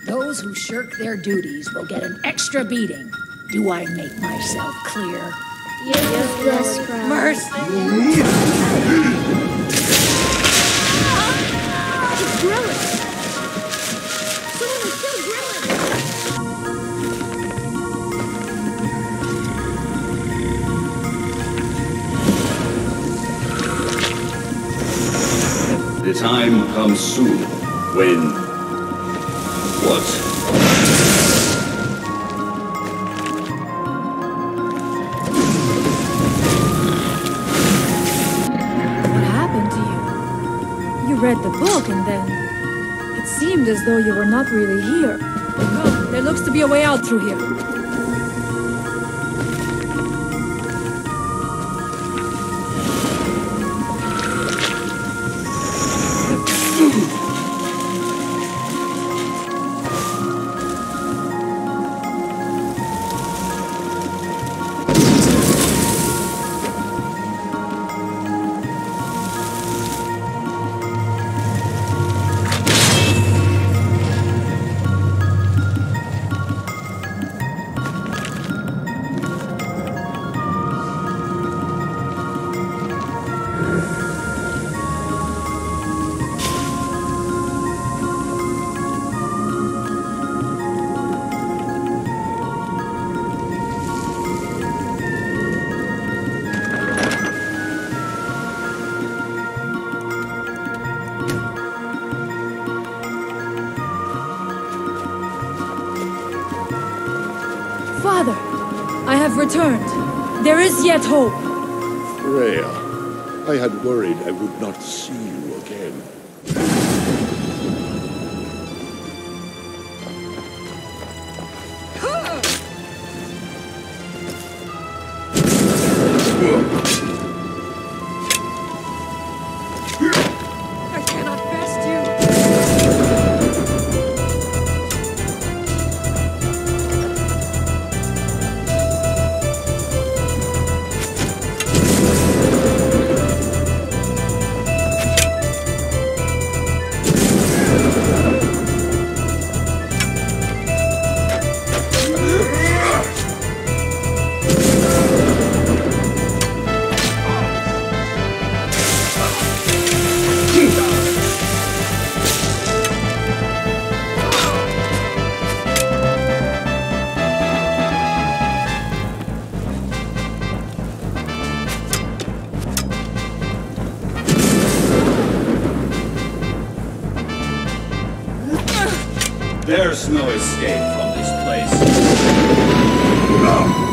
Those who shirk their duties will get an extra beating. Do I make myself clear? Yes, Mercy! It's Grillin! Someone has killed Grillin! The time comes soon when... What? What happened to you? You read the book and then... It seemed as though you were not really here. Come, there looks to be a way out through here. Father, I have returned. There is yet hope. Freya, I had worried I would not see you again. I cannot best you. There's no escape from this place.